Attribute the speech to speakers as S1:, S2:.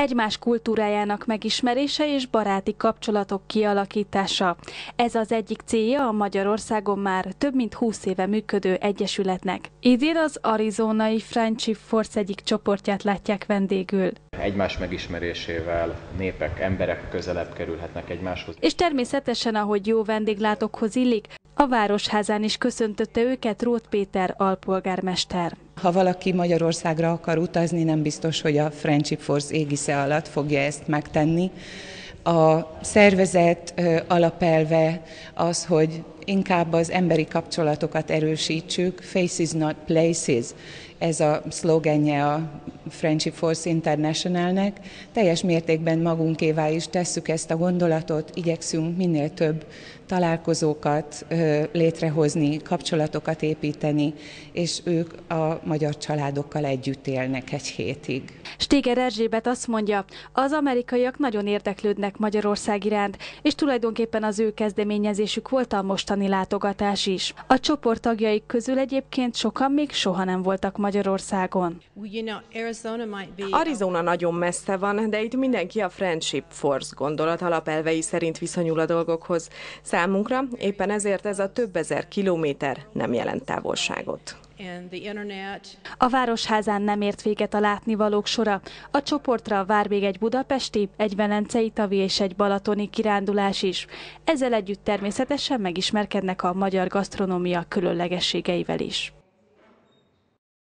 S1: egymás kultúrájának megismerése és baráti kapcsolatok kialakítása. Ez az egyik célja a Magyarországon már több mint 20 éve működő egyesületnek. Idén az arizonai Friendship Force egyik csoportját látják vendégül.
S2: Egymás megismerésével népek, emberek közelebb kerülhetnek egymáshoz.
S1: És természetesen, ahogy jó vendéglátókhoz illik, a Városházán is köszöntötte őket Róth Péter alpolgármester.
S3: Ha valaki Magyarországra akar utazni, nem biztos, hogy a Friendship Force égisze alatt fogja ezt megtenni. A szervezet alapelve az, hogy inkább az emberi kapcsolatokat erősítsük, Faces Not Places, ez a szlogenje a Friendship Force Internationalnek. Teljes mértékben magunkévá is tesszük ezt a gondolatot, igyekszünk minél több találkozókat létrehozni, kapcsolatokat építeni, és ők a magyar családokkal együtt élnek egy hétig.
S1: Stéger Erzsébet azt mondja, az amerikaiak nagyon érdeklődnek Magyarország iránt, és tulajdonképpen az ő kezdeményezésük volt a mostani látogatás is. A csoport tagjaik közül egyébként sokan még soha nem voltak Magyarországon.
S4: Arizona nagyon messze van, de itt mindenki a Friendship Force gondolat alapelvei szerint viszonyul a dolgokhoz. Számunkra éppen ezért ez a több ezer kilométer nem jelent távolságot.
S1: A Városházán nem ért véget a látnivalók sora. A csoportra vár még egy budapesti, egy velencei tavi és egy balatoni kirándulás is. Ezzel együtt természetesen megismerkednek a magyar gasztronómia különlegességeivel is.